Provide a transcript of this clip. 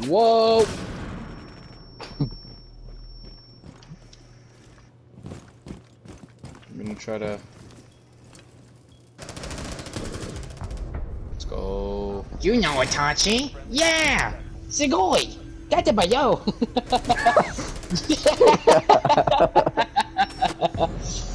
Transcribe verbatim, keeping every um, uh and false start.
Whoa! I'm gonna try to. Let's go. You know Itachi? Yeah! Sugoi! Satabygo!